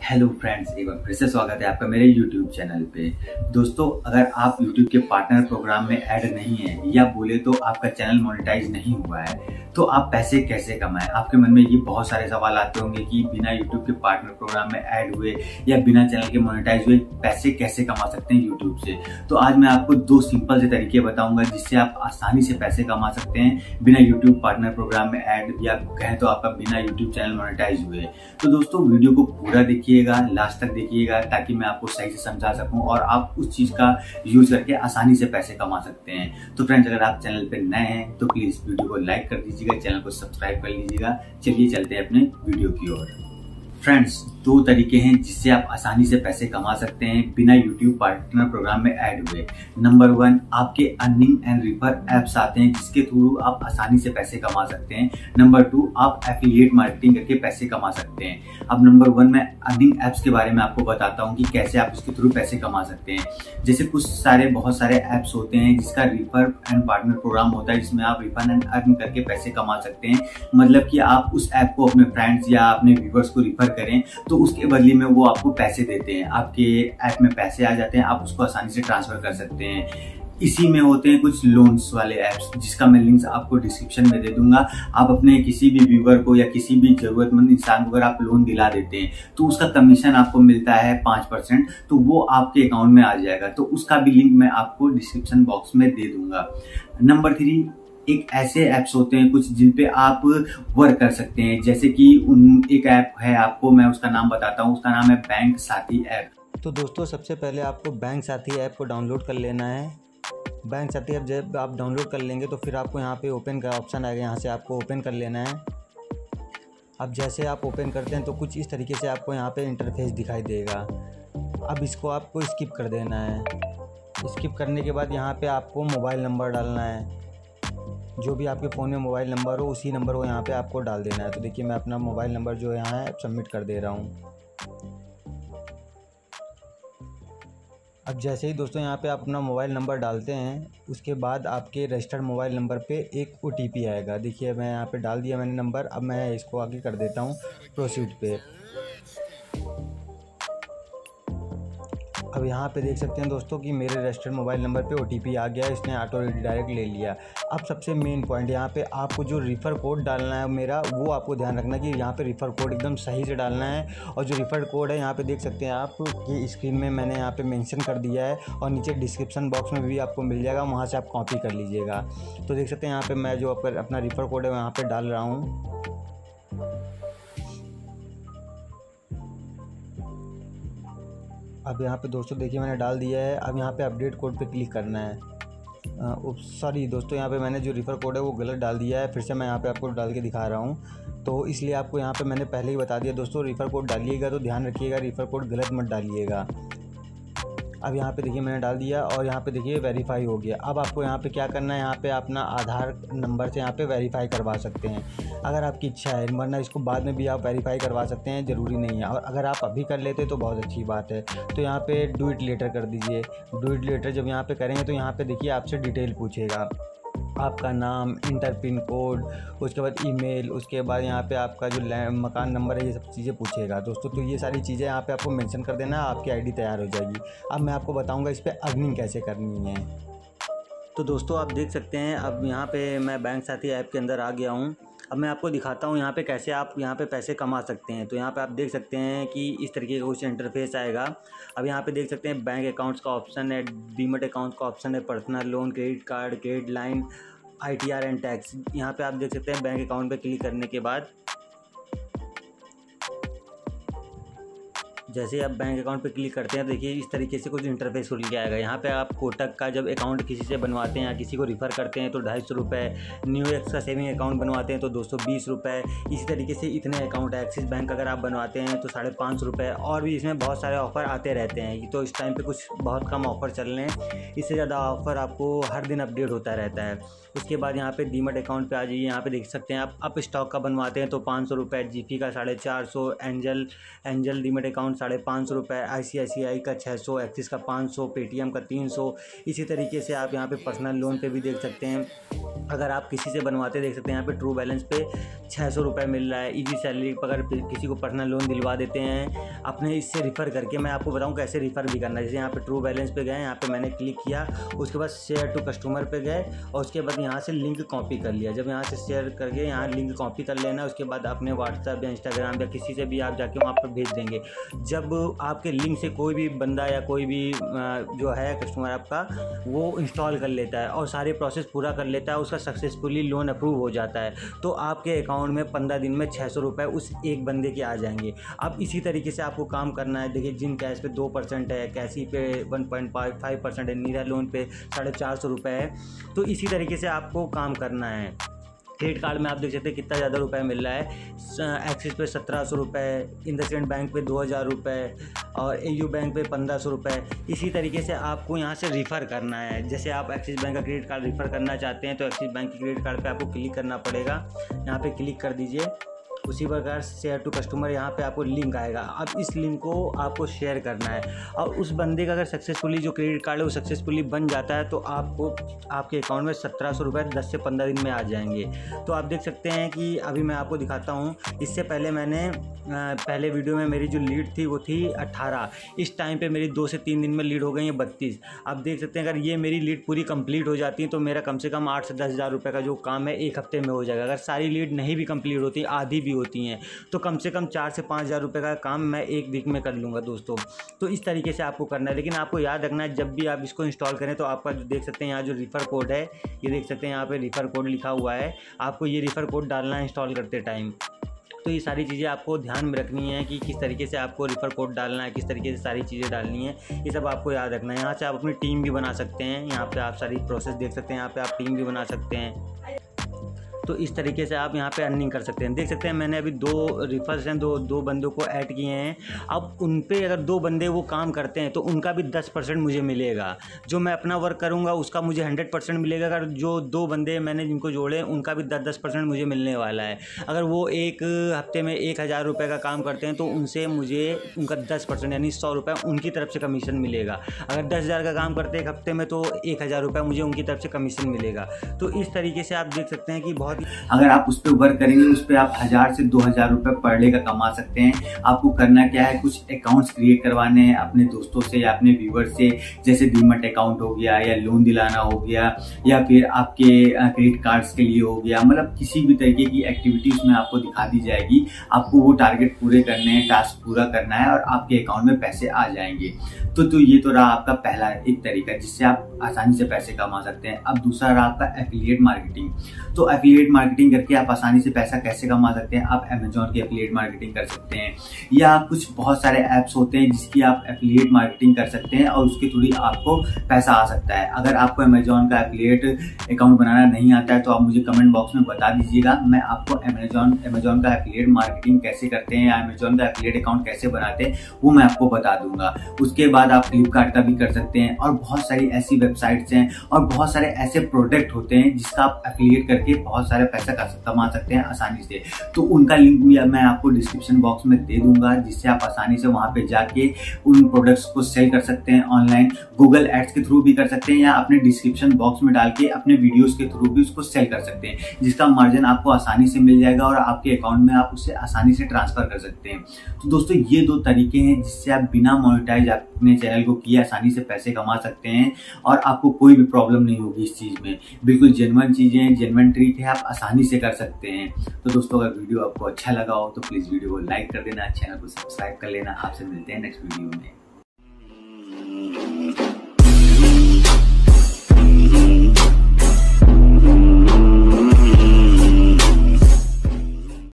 Hello friends, एक बार फिर से स्वागत है आपका मेरे YouTube चैनल पे। दोस्तों, अगर आप YouTube के पार्टनर प्रोग्राम में ऐड नहीं है या बोले तो आपका चैनल मोनेटाइज नहीं हुआ है, तो आप पैसे कैसे कमाएं। आपके मन में ये बहुत सारे सवाल आते होंगे कि बिना YouTube के पार्टनर प्रोग्राम में ऐड हुए या बिना चैनल के मोनेटाइज हुए पैसे कैसे कमा सकते हैं YouTube से। तो आज मैं आपको दो सिंपल से तरीके बताऊंगा जिससे आप आसानी से पैसे कमा सकते हैं बिना YouTube पार्टनर प्रोग्राम में ऐड या कहें तो आपका बिना YouTube चैनल मोनेटाइज हुए। तो दोस्तों, वीडियो को पूरा देखिएगा, लास्ट तक देखिएगा ताकि मैं आपको सही से समझा सकूं और आप उस चीज का यूज करके आसानी से पैसे कमा सकते हैं। तो फ्रेंड्स, अगर आप चैनल पे नए हैं तो प्लीज वीडियो को लाइक कर दीजिएगा, चैनल को सब्सक्राइब कर लीजिएगा। चलिए चलते हैं अपने वीडियो की ओर। फ्रेंड्स, दो तरीके हैं जिससे आप आसानी से पैसे कमा सकते हैं बिना YouTube पार्टनर प्रोग्राम में ऐड हुए। नंबर 1, आपके अर्निंग एंड रिफर एप्स आते हैं जिसके थ्रू आप आसानी से पैसे कमा सकते हैं। नंबर 2, आप एफिलिएट मार्केटिंग करके पैसे कमा सकते हैं। अब नंबर 1 मैं अर्निंग एप्स के बारे में आपको बताता हूँ कि कैसे आप इसके थ्रू पैसे कमा सकते हैं। जैसे बहुत सारे एप्स होते हैं जिसका रिफर एंड पार्टनर प्रोग्राम होता है, जिसमें आप रिफर एंड अर्न करके पैसे कमा सकते हैं। मतलब कि आप उस ऐप को अपने फ्रेंड्स या अपने व्यूअर्स को रिफर करें तो उसके बदले में वो आपको पैसे देते हैं। आपके ऐप में पैसे आ जाते हैं, आप उसको आसानी से ट्रांसफर कर सकते हैं। इसी में होते हैं कुछ लोन्स वाले ऐप्स जिसका मैं लिंक्स आपको डिस्क्रिप्शन में दे दूंगा। आप अपने किसी भी व्यूअर को या किसी भी जरूरतमंद इंसान को अगर आप लोन दिला देते हैं तो उसका कमीशन आपको मिलता है 5%, तो वो आपके अकाउंट में आ जाएगा। तो उसका भी लिंक मैं आपको डिस्क्रिप्शन बॉक्स में दे दूंगा। नंबर 3, एक ऐसे ऐप्स होते हैं कुछ जिन पे आप वर्क कर सकते हैं। जैसे कि एक ऐप है, आपको मैं उसका नाम बताता हूँ, उसका नाम है बैंक साथी ऐप। तो दोस्तों, सबसे पहले आपको बैंक साथी ऐप को डाउनलोड कर लेना है। बैंक साथी ऐप जब आप डाउनलोड कर लेंगे तो फिर आपको यहाँ पे ओपन का ऑप्शन आएगा, यहाँ से आपको ओपन कर लेना है। अब जैसे आप ओपन करते हैं तो कुछ इस तरीके से आपको यहाँ पे इंटरफेस दिखाई देगा। अब इसको आपको स्किप कर देना है। स्किप करने के बाद यहाँ पे आपको मोबाइल नंबर डालना है। जो भी आपके फ़ोन में मोबाइल नंबर हो उसी नंबर को यहाँ पे आपको डाल देना है। तो देखिए, मैं अपना मोबाइल नंबर जो यहाँ है सबमिट कर दे रहा हूँ। अब जैसे ही दोस्तों यहाँ पे आप अपना मोबाइल नंबर डालते हैं, उसके बाद आपके रजिस्टर्ड मोबाइल नंबर पे एक OTP आएगा। देखिए, मैं यहाँ पे डाल दिया मैंने नंबर। अब मैं इसको आगे कर देता हूँ प्रोसीड पे। अब यहाँ पे देख सकते हैं दोस्तों कि मेरे रजिस्टर्ड मोबाइल नंबर पे OTP आ गया, इसने ऑटो रिडायरेक्ट ले लिया। अब सबसे मेन पॉइंट यहाँ पे आपको जो रिफ़र कोड डालना है मेरा, वो आपको ध्यान रखना कि यहाँ पे रिफ़र कोड एकदम सही से डालना है। और जो रिफ़र कोड है यहाँ पे देख सकते हैं आप कि स्क्रीन में मैंने यहाँ पे मेंशन कर दिया है और नीचे डिस्क्रिप्शन बॉक्स में भी आपको मिल जाएगा, वहाँ से आप कॉपी कर लीजिएगा। तो देख सकते हैं यहाँ पर मैं जो अपना रिफ़र कोड है यहाँ पर डाल रहा हूँ। अब यहाँ पे दोस्तों देखिए मैंने डाल दिया है। अब यहाँ पे अपडेट कोड पे क्लिक करना है। सॉरी दोस्तों, यहाँ पे मैंने जो रिफ़र कोड है वो गलत डाल दिया है। फिर से मैं यहाँ पे आपको डाल के दिखा रहा हूँ, तो इसलिए आपको यहाँ पे मैंने पहले ही बता दिया दोस्तों, रिफ़र कोड डालिएगा तो ध्यान रखिएगा रिफ़र कोड गलत मत डालिएगा। अब यहाँ पे देखिए मैंने डाल दिया और यहाँ पे देखिए वेरीफाई हो गया। अब आपको यहाँ पे क्या करना है, यहाँ पे अपना आधार नंबर से यहाँ पे वेरीफाई करवा सकते हैं अगर आपकी इच्छा है, वरना इसको बाद में भी आप वेरीफाई करवा सकते हैं, ज़रूरी नहीं है। और अगर आप अभी कर लेते तो बहुत अच्छी बात है। तो यहाँ पे डू इट लेटर कर दीजिए। डू इट लेटर जब यहाँ पे करेंगे तो यहाँ पे देखिए आपसे डिटेल पूछेगा, आपका नाम, इंटर पिन कोड, उसके बाद ईमेल, उसके बाद यहाँ पे आपका जो मकान नंबर है, ये सब चीज़ें पूछेगा दोस्तों। तो ये सारी चीज़ें यहाँ पे आपको मेंशन कर देना है, आपकी आईडी तैयार हो जाएगी। अब मैं आपको बताऊँगा इस पर अर्निंग कैसे करनी है। तो दोस्तों, आप देख सकते हैं अब यहाँ पे मैं बैंक साथी ऐप के अंदर आ गया हूँ। अब मैं आपको दिखाता हूँ यहाँ पे कैसे आप यहाँ पे पैसे कमा सकते हैं। तो यहाँ पे आप देख सकते हैं कि इस तरीके का कुछ इंटरफेस आएगा। अब यहाँ पे देख सकते हैं बैंक अकाउंट्स का ऑप्शन है, डीमैट अकाउंट का ऑप्शन है, personal loan, credit card, credit line, ITR and tax. यहाँ पे आप देख सकते हैं बैंक अकाउंट पे क्लिक करने के बाद जैसे आप बैंक अकाउंट पे क्लिक करते हैं, देखिए इस तरीके से कुछ इंटरफेस खुल के आएगा। यहाँ पे आप कोटक का जब अकाउंट किसी से बनवाते हैं या किसी को रिफ़र करते हैं तो 250 रुपये, न्यू एक्स का सेविंग अकाउंट बनवाते हैं तो 220 रुपये। इसी तरीके से इतने अकाउंट है। एक्सिस बैंक अगर आप बनवाते हैं तो 550 रुपये। और भी इसमें बहुत सारे ऑफ़र आते रहते हैं। तो इस टाइम पर कुछ बहुत कम ऑफ़र चल रहे हैं, इससे ज़्यादा ऑफ़र आपको हर दिन अपडेट होता रहता है। उसके बाद यहाँ पे डीमैट अकाउंट पे आ जाइए। यहाँ पे देख सकते हैं आप अप स्टॉक का बनवाते हैं तो 500 रुपये, जीपी का 450, एंजल डीमैट अकाउंट 550 रुपये, ICICI का 600, एक्सिस का 500, पेटीएम का 300। इसी तरीके से आप यहाँ पे पर्सनल लोन पे भी देख सकते हैं, अगर आप किसी से बनवाते देख सकते हैं यहाँ पे ट्रू बैलेंस पे 600 रुपये मिल रहा है। इजी सैलरी पर अगर किसी को पर्सनल लोन दिलवा देते हैं अपने इससे रिफ़र करके मैं आपको बताऊँ कैसे रिफ़र भी करना है। जैसे यहाँ पे ट्रू बैलेंस पे गए, यहाँ पे मैंने क्लिक किया, उसके बाद शेयर टू कस्टमर पे गए और उसके बाद यहाँ से लिंक कॉपी कर लिया। जब यहाँ से शेयर करके यहाँ लिंक कॉपी कर लेना, उसके बाद अपने व्हाट्सएप या इंस्टाग्राम या किसी से भी आप जाके वहाँ पर भेज देंगे। जब आपके लिंक से कोई भी बंदा या कोई भी जो है कस्टमर आपका वो इंस्टॉल कर लेता है और सारे प्रोसेस पूरा कर लेता है, उसका सक्सेसफुली लोन अप्रूव हो जाता है, तो आपके अकाउंट में 15 दिन में 600 रुपये उस एक बंदे के आ जाएंगे। अब इसी तरीके से आपको काम करना है। देखिए, जिन कैश पे 2% है, कैसी पे 1.5% है, नीरा लोन पे 450 रुपये है। तो इसी तरीके से आपको काम करना है। क्रेडिट कार्ड में आप देख सकते हैं कितना ज़्यादा रुपए मिल रहा है। एक्सिस पे 1700 रुपये, इंडसइंड बैंक पे 2000 रुपये और AU बैंक पे 1500 रुपये। इसी तरीके से आपको यहाँ से रिफ़र करना है। जैसे आप एक्सिस बैंक का क्रेडिट कार्ड रिफ़र करना चाहते हैं तो एक्सिस बैंक के क्रेडिट कार्ड पे आपको क्लिक करना पड़ेगा। यहाँ पे क्लिक कर दीजिए। उसी प्रकार शेयर टू कस्टमर, यहाँ पे आपको लिंक आएगा। अब इस लिंक को आपको शेयर करना है और उस बंदे का अगर सक्सेसफुली जो क्रेडिट कार्ड है वो सक्सेसफुली बन जाता है तो आपको आपके अकाउंट में 1700 रुपये 10 से 15 दिन में आ जाएंगे। तो आप देख सकते हैं कि अभी मैं आपको दिखाता हूँ। इससे पहले मैंने पहले वीडियो में मेरी जो लीड थी वो थी 18। इस टाइम पे मेरी 2 से 3 दिन में लीड हो गई है 32। आप देख सकते हैं अगर ये मेरी लीड पूरी कंप्लीट हो जाती है तो मेरा कम से कम 8 से 10 हज़ार रुपये का जो काम है 1 हफ्ते में हो जाएगा। अगर सारी लीड नहीं भी कंप्लीट होती, आधी भी होती हैं, तो कम से कम 4 से 5 हज़ार रुपये का काम मैं 1 वीक में कर लूँगा दोस्तों। तो इस तरीके से आपको करना है। लेकिन आपको याद रखना है, जब भी आप इसको इंस्टॉल करें तो आपका जो देख सकते हैं यहाँ जो रिफ़र कोड है, ये देख सकते हैं यहाँ पे रिफ़र कोड लिखा हुआ है। आपको ये रिफ़र कोड डालना है इंस्टॉल करते टाइम। तो ये सारी चीज़ें आपको ध्यान में रखनी है कि किस तरीके से आपको रिफ़र कोड डालना है, किस तरीके से सारी चीज़ें डालनी है, ये सब आपको याद रखना है। यहाँ से आप अपनी टीम भी बना सकते हैं। यहाँ पे आप सारी प्रोसेस देख सकते हैं। यहाँ पे आप टीम भी बना सकते हैं। तो इस तरीके से आप यहाँ पे अर्निंग कर सकते हैं। देख सकते हैं मैंने अभी 2 रिफर्स हैं, दो बंदों को ऐड किए हैं। अब उन पे अगर 2 बंदे वो काम करते हैं तो उनका भी 10% मुझे मिलेगा। जो मैं अपना वर्क करूँगा उसका मुझे 100% मिलेगा। अगर जो 2 बंदे मैंने जिनको जोड़े उनका भी 10% मुझे मिलने वाला है। अगर वो एक हफ्ते में 1000 रुपये का काम करते हैं तो उनसे मुझे उनका 10% यानी 100 रुपये उनकी तरफ से कमीशन मिलेगा। अगर 10,000 का काम करते हैं एक हफ्ते में तो 1000 रुपये मुझे उनकी तरफ से कमीशन मिलेगा। तो इस तरीके से आप देख सकते हैं कि बहुत अगर आप उस पर वर्क करेंगे उस पर आप 1000 से 2000 रुपये पर डे का कमा सकते हैं। आपको करना क्या है, कुछ अकाउंट्स क्रिएट करवाने हैं अपने दोस्तों से या अपने व्यूअर से, जैसे डीमैट अकाउंट हो गया या लोन दिलाना हो गया या फिर आपके क्रेडिट कार्ड्स के लिए हो गया। मतलब किसी भी तरीके की एक्टिविटी उसमें आपको दिखा दी जाएगी। आपको वो टारगेट पूरे करने हैं, टास्क पूरा करना है और आपके अकाउंट में पैसे आ जाएंगे। तो ये तो रहा आपका पहला एक तरीका जिससे आप आसानी से पैसे कमा सकते हैं। अब दूसरा रहा आपका एफिलिएट मार्केटिंग। तो एफिलिएट मार्केटिंग करके आप आसानी से पैसा कैसे कमा सकते हैं। आप अमेजॉन की एफिलिएट मार्केटिंग कर सकते हैं या कुछ बहुत सारे ऐप्स होते हैं जिसकी आप एफिलिएट मार्केटिंग कर सकते हैं और उसके थ्रू आपको पैसा आ सकता है। अगर आपको अमेजॉन का एफिलिएट अकाउंट बनाना नहीं आता है तो आप मुझे कमेंट बॉक्स में बता दीजिएगा। मैं आपको अमेजॉन का एफिलिएट मार्केटिंग कैसे करते हैं या अमेजॉन का एफिलिएट अकाउंट कैसे बनाते हैं वो मैं आपको बता दूंगा। उसके बाद आप फ्लिपकार्ट का भी कर सकते हैं और बहुत सारी ऐसी वेबसाइट्स हैं और बहुत सारे ऐसे प्रोडक्ट होते हैं जिसका आप एफिलिएट करके बहुत सारे पैसा कमा सकते हैं आसानी से। तो उनका लिंक भी मैं आपको डिस्क्रिप्शन बॉक्स में दे दूंगा जिससे आप आसानी से वहां पे जाके उन प्रोडक्ट्स को सेल कर सकते हैं ऑनलाइन। गूगल एड्स के थ्रू भी कर सकते हैं या अपने डिस्क्रिप्शन बॉक्स में डाल के अपने वीडियोस के थ्रू भी उसको सेल कर सकते हैं, जिसका मार्जिन आपको आसानी से मिल जाएगा और आपके अकाउंट में आप उसे आसानी से ट्रांसफर कर सकते हैं। तो दोस्तों ये 2 तरीके हैं जिससे आप बिना मोनेटाइज अपने चैनल को किए आसानी से पैसे कमा सकते हैं और आपको कोई भी प्रॉब्लम नहीं होगी इस चीज में। बिल्कुल जेन्युइन चीजें, जेन्युइन ट्रिक है, आप आसानी से कर सकते हैं। तो दोस्तों अगर वीडियो आपको अच्छा लगा हो तो प्लीज वीडियो को लाइक कर देना, चैनल को सब्सक्राइब कर लेना। आपसे मिलते हैं नेक्स्ट वीडियो में।